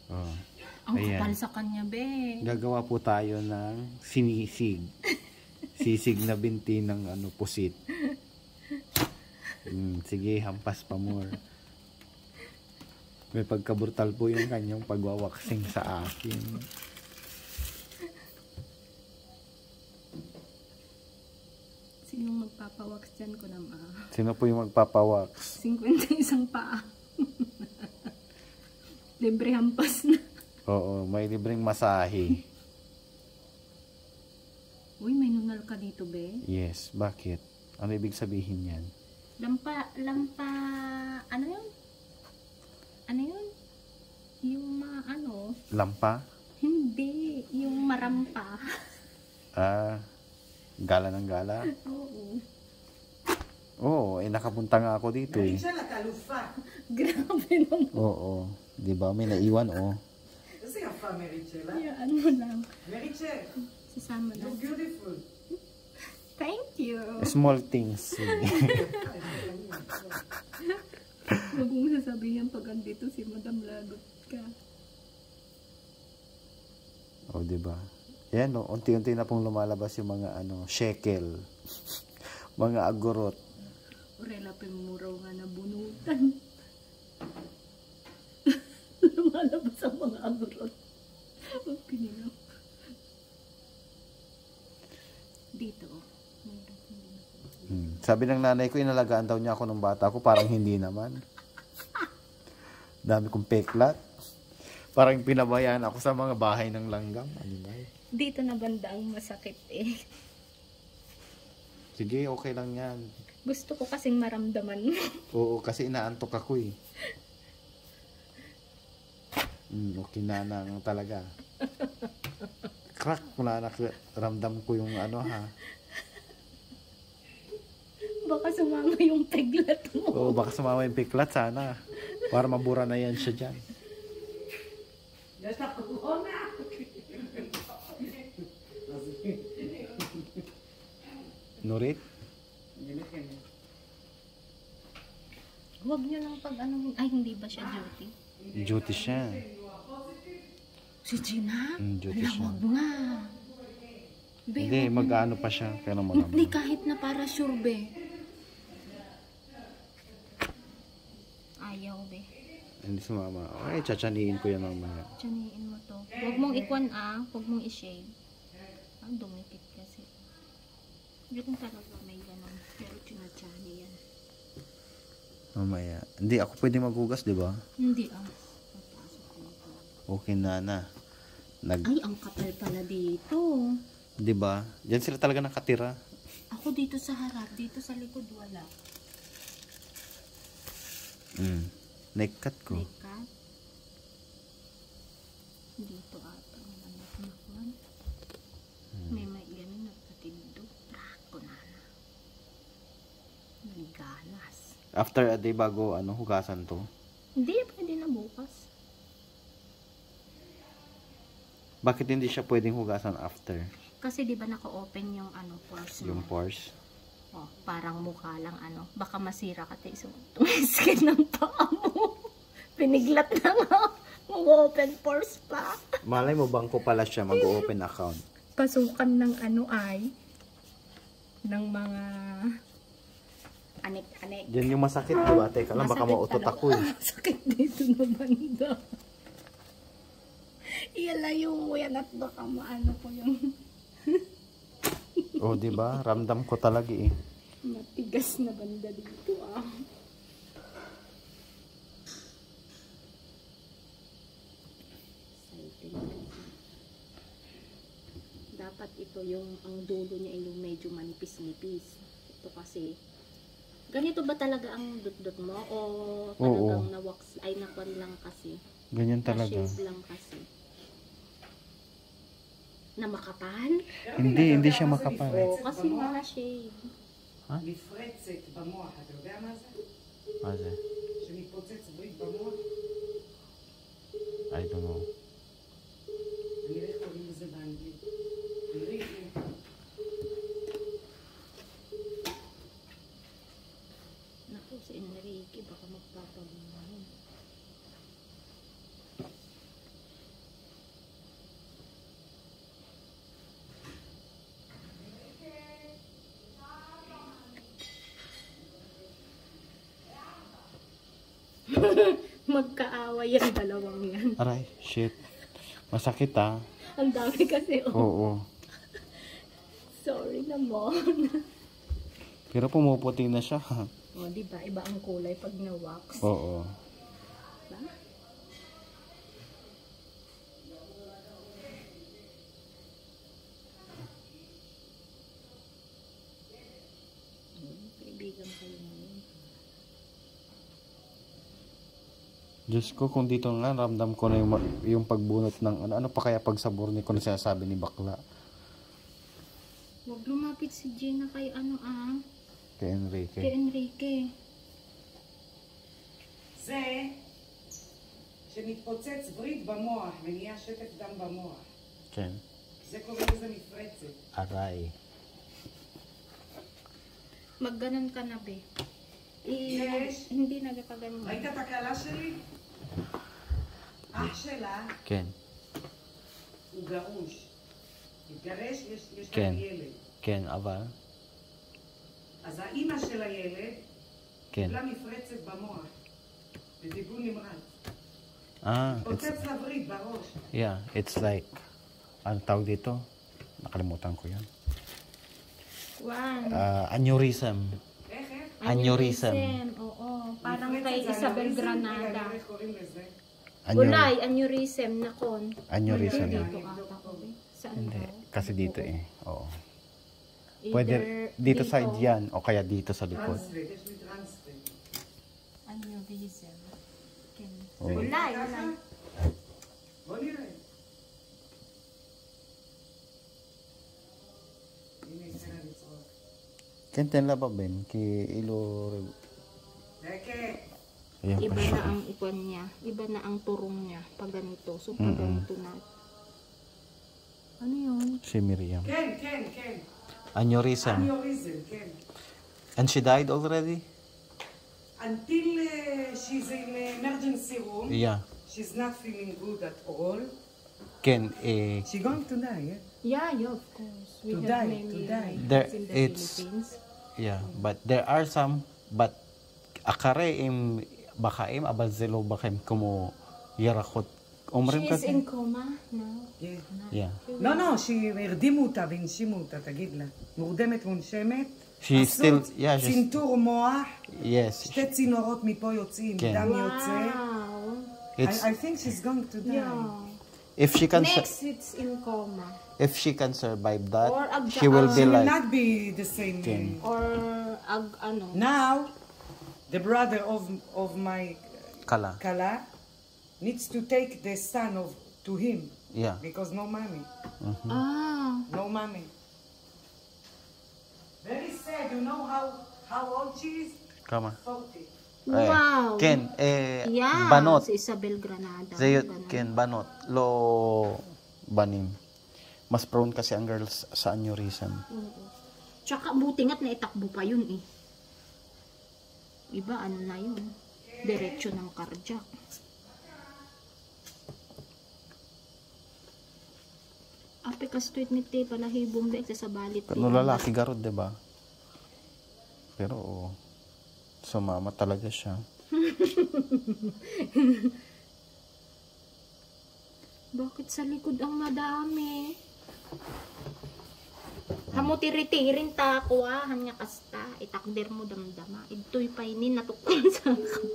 Oh. Ang Ayan. kapal sa kanya, be. Gagawa po tayo ng sinisig. Sisig na binti ng pusit. Sige, hampas pa more. May pagka-brutal po yung kanyang pagwawaksing sa akin. Sinong magpapawaks dyan ko naman? Sino po yung magpapawaks? 51 paa. Libre hampas na. Oo, may libreng masahe. Uy, may nunal ka dito, be? Yes, bakit? Ano ibig sabihin yan? Lampa, ano yun? Ano yun? Yung Lampa? Hindi, yung marampa. Gala ng gala? Oo. Oo, nakapunta nga ako dito eh. Grabe naman. Oo, di ba? May naiwan Yan mo lang. Sasama lang. Beautiful. Thank you. Small things. Huwag mong sasabihin pag andito si Madam Lagot ka. O, diba? Yan, no? Unti-unti na pong lumalabas yung mga shekel. Mga agorot. Urela pa yung muraw nga na bunutan. Lumalabas ang mga agorot. Huwag pininaw. Dito, Sabi ng nanay ko, inalagaan daw niya ako ng bata ko. Parang hindi naman. Dami kong peklat. Parang pinabayaan ako sa mga bahay ng langgam. Animal. dito na banda ang masakit eh. Sige, okay lang yan. Gusto ko kasing maramdaman mo. Oo, kasi inaantok ako eh. Okay na lang talaga. Crack, wala na, ramdam ko yung ha. Baka sumama yung piglat mo. Oo, baka sumama yung piglat sana. Para mabura na yan siya dyan. Nurit? Huwag nyo lang pag ano, ay hindi ba siya duty? Duty siya. Si Gina? Duty siya. Wag nga. Be, Hindi, mag-ano pa siya. Kaya naman hindi kahit na para sure, be. Ayaw, be. Hindi sumama. Ay, tsatsaniin ko yan mamaya. Tsaniin mo to. Huwag mong ikwan huwag mong i-shave. Ang dumikit kasi. Ganun talaga may ganun. Pero tinatsani yan. Mamaya. Hindi, ako pwede maghugas, di ba? Hindi papasok ko ito. Okay na. Ay, ang kapal pala dito. Di ba? Diyan sila talaga nakatira. Ako dito sa harap, dito sa likod wala. Nekat ko. Nekat. Dito ata naman nakuhan. May ganun nagkatindo. Trako na. Naliganas. After a day bago hugasan to. Hindi, pwede na bukas. Bakit hindi siya pwedeng hugasan after? Kasi di ba naka-open yung pores mo? Yung pores? Oh, parang mukha lang baka masira ka tayo tumiskin ng paa mo. Piniglat na nga. Mag-open pores pa. Malay mo bangko pala siya mag-open account. Pasukan ng ng mga anek-anek. Diyan yung masakit, diba? Teka lang, baka mautot ako eh. Sakit dito na banda. Iyalayo mo yan at baka maano ko yung Oh, diba? Ramdam ko talaga eh. matigas na banda dito Dapat ito ang dulo niya yung medyo manipis-nipis. Ito kasi ganito ba talaga ang dot-dot mo o talagang na-wax ay nakwan lang kasi? Ganyan talaga. Na-shave lang kasi. Na makapal? Hindi siya makapal. Oo, kasi mga shave. Ha? Ase? I don't know. Naku, si Enrique baka magpapabuhay. magkaaway ang dalawang yan. Aray, shit. Masakit ah. Ang dami kasi, oh. Oo. Sorry naman. Pero pumuputi na siya. O, diba? Iba ang kulay pag na-wax. Oo. Diba? Kaibigan kayo ngayon. Diyos ko, kung dito nga, ramdam ko na yung pagbunot ng ano pa kaya pagsabor ni ko na sinasabi ni bakla. Huwag lumapit si Gina kay ano Kay Enrique. kay Enrique. זה שמתפוצץ וריד במוח ונהיה שטף דם במוח. Ken. זה קוראים לזה מפרצת. Aray. Magganon ka na, be. Yes. Hindi nagkaganon. ראית את הכלה שלי? אח שלה Ken. הוא גרוש. התגרש, יש כן. לה ילד. Ken, אבל. אז האימא של הילד Ken. קיבלה מפרצת במוח. בטיפול נמרץ. It's, פוצץ לה וריד בראש. yeah, it's like, ano tawag dito? Nakalimutan ko yan. Wow. Aneurysm. איך? Aneurysm. Oo. Parang מפרצת kay זה Isabel אנוריזם? Granada. רגע, איך קוראים לזה? Ulay, aneurysm na kon. Aneurysm. Dito ata ko, be. Saan Hindi, daw? kasi dito eh. Oo. Either Pwede dito side yan o kaya dito sa likod. טרנסלט, יש לי טרנסלט. Aneurysm. Oo. Ulay, ככה? ulay. בוא נראה. הנה, התחילה לצעוק. Kenten la ba ben? Ki ilo... דקה. Ayan pa Iba siya. na ang ikon niya. Iba na ang turong niya. Pag ganito. So, pag ganito na. Ano yun? Si Miriam. כן, כן, כן. Aneurysm. אניוריזם, כן. And she died already? Until she's in emergency room, Yeah. she's not feeling good at all. Ken, She's going to die, Yeah, of course. We To have die, many to die. There, relatives in the it's- Philippines. yeah, but there are some, but akare im bakaim abal zelo bakaim kumo yarakot umrim She is kasi. in coma now. yeah. Yeah. לא, לא, הרדימו אותה והנשימו אותה, תגיד לה. מורדמת מונשמת. She's still, עשו yeah, she's, צנתור מוח, yes. שתי צינורות מפה יוצאים, כן. דם יוצא. Wow. It's, I think she's going to die. Yeah. if she can, Next, it's in coma. if she can survive that, Or she will She be will like, not be the same. Ken. Or, ano. Now, the brother of my kala. Kala needs to take the son to him Yeah. because no money. Ah. No money. Very sad. You know how old she is? Kama. 40. Wow. Ken, Yeah. banot. Si Isabel Granada. Zayot, Ganun. Ken, banot. Lo, banim. Mas prone kasi ang girls sa aneurysm. Oo. Tsaka buti nga't naitakbo pa yun eh. Iba ano na yun. Diretso ng cardiac. Ape ka street ni te pala hibong bek sa balit. Kano lalaki garod, diba? Pero, sumama talaga siya. Bakit sa likod ang madami? Hamutiri-tirin ta ako hanya kasta. Itakder mo damdama. Ito'y painin natukol sa akin.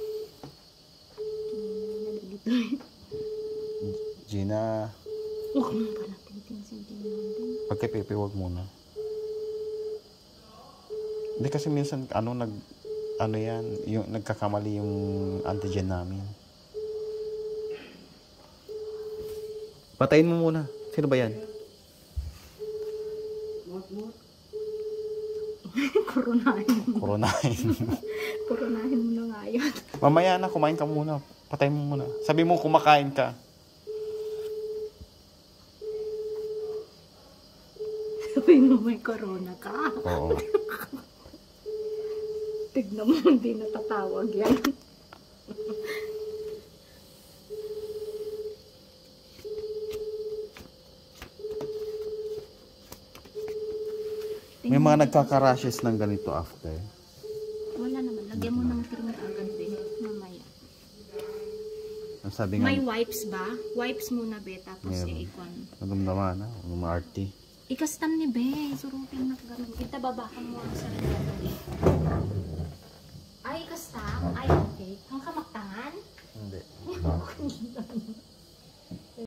Gina, Huwag mo pa natin si Gina. pagkapipi, wag muna. Hindi kasi minsan, ano yan, yung nagkakamali yung antigen namin. Patayin mo muna. Sino ba yan? Koronahin mo. Coronahin. Koronahin mo na nga yun. Mamaya na, kumain ka muna. Patayin mo muna. Sabi mo kumakain ka. Sabi mo may corona ka. Oo. Tignan mo, hindi natatawag yan. May mga nagkaka-rashes ng ganito after. Wala naman. Lagyan mo ng cream agad din. Mamaya. Ang sabi nga, May wipes ba? Wipes muna, be. Tapos Meron. ikon. nagumdaman na, mga arty. Ikastan ni be. Surupin na ganun. Kita babakan mo ang sarili.